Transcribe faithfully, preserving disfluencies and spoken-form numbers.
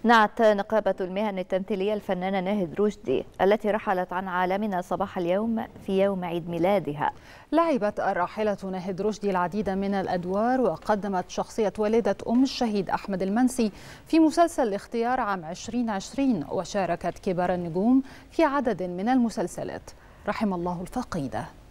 نعت نقابة المهن التمثيلية الفنانة ناهد رشدي التي رحلت عن عالمنا صباح اليوم في يوم عيد ميلادها. لعبت الراحلة ناهد رشدي العديد من الأدوار، وقدمت شخصية والدة أم الشهيد أحمد المنسي في مسلسل الاختيار عام ألفين وعشرين، وشاركت كبار النجوم في عدد من المسلسلات. رحم الله الفقيدة.